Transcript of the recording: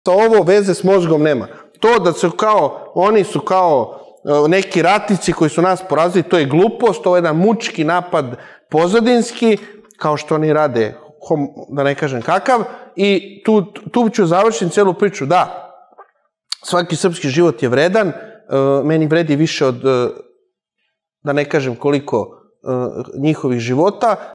Ovo veze s mozgom nema. To da su kao, oni su kao neki ratnici koji su nas porazili, to je glupost, to je jedan mučki napad pozadinski, kao što oni rade, da ne kažem kakav, i tu ću završiti celu priču. Da, svaki srpski život je vredan, meni vredi više od, da ne kažem koliko, njihovih života.